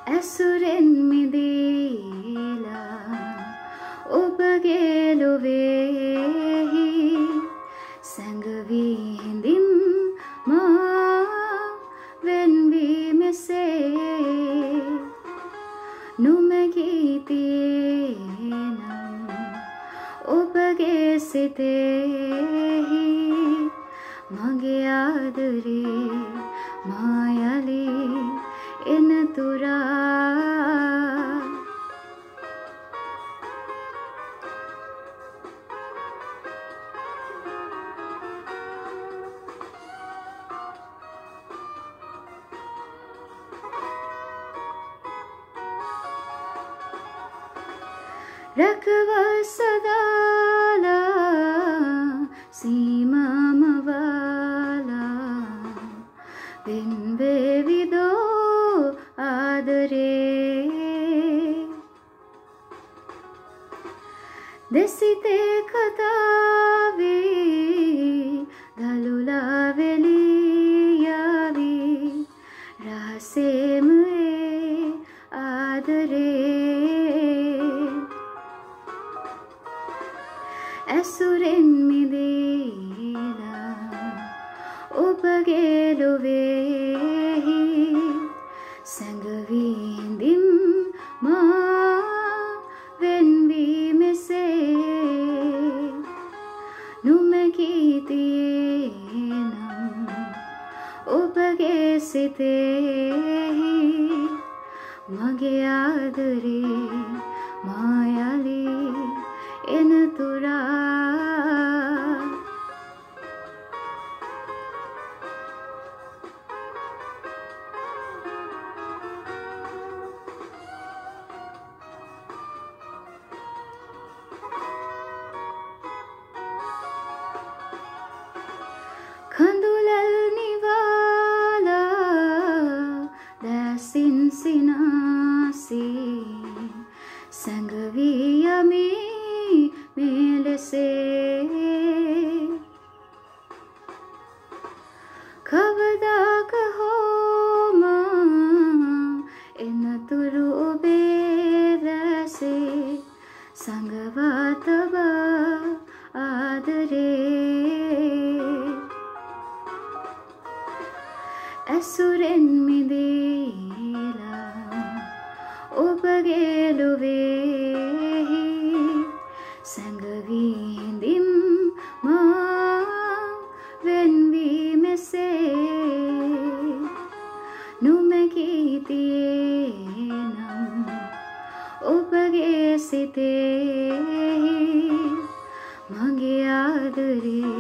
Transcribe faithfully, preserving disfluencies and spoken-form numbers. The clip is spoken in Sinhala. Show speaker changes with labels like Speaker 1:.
Speaker 1: ඇසුරෙන් මිදීලා ඔබගේ ලොවේහි සැඟවී හිඳින් මා වෙන්වී මෙසේ නුමැගී තියේ නම් ඔබගේ සිතෙහි මගේ ආදරේ මායලි එනතුරා රැකවල් සදාලා සීමාම වාලා වෙන් වේවිදෝ ආදරේ දෙසිතේ කතාවේ දළුලා වෙලියාවී රහසේම ඒ ආදරේ ඇසුරෙන් මිදීලා ඔබගේ ලොවේහි සැඟවී හිඳින් මා වෙන්වී මෙසේ නුමැගී තියේ නම් ඔබගේ සිතෙහි මගේ ආදරේ මායලි එනතුරා කඳුලල් නිවාලා දැසින් සිනාසී සැඟවී යමී මෙලෙසේ කවදාක හෝ මා එනතුරු ඔබේ රැසේ සඟවා තබා ආදරේ ඇසුරෙන් මිදීලා ඔබගේ ලොවේහි සැඟවී හිඳින් මා වෙන්වී මෙසේ නුමැගී තියේ නම් ඔබගේ සිතෙහි මගේ ආදරේ